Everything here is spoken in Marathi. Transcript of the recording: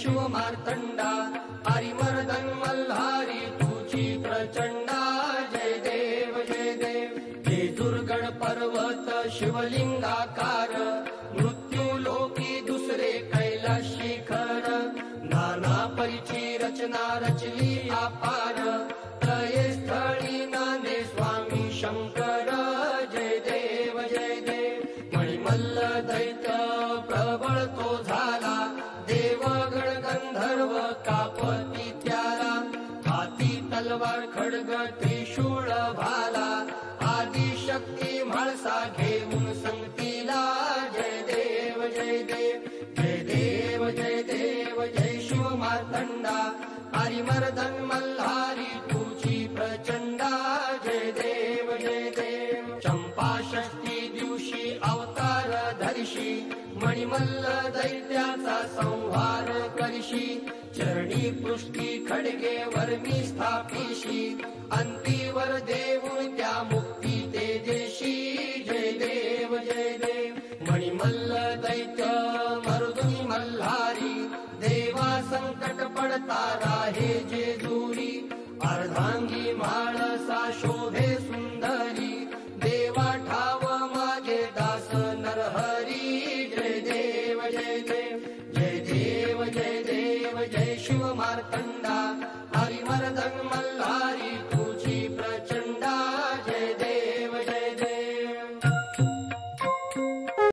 शिव मार्तंडा हरिमर्दन मल्हारी तुझी प्रचंडा जय देव जय देव हे दुर्गण पर्वत शिवलिंगाकार मृत्यू लोकी दुसरे कैलास शिखर नाना परिची रचना रचली अपार तये स्थळी नांदे स्वामी शंकर जय देव जय देव मणिमल्ल दैत्य प्रबळ तो झाला देवगण गंधर्व कापती त्याला हाती तलवार खड्ग त्रिशूळ भाला आदिशक्ती म्हाळसा घेऊन संगतीला जय देव जय देव जय देव जय देव जय शिव मार्तंडा हरिमर्दन मल्हारी तुझी प्रचंडा जय देव जय देव चंपा षष्ठी दिवशी अवतार धरिशी मणिमल्ल दैत्याचा संहार करशी चरणी पृष्ठी खडगे वर्मी स्थापिशी अंतीवर देऊन त्या मुक्ती तेजेशी जय देव जय देव मणिमल्ल दैत्य मर्दुनी मल्हारी देवा संकट पडता राहे जेजू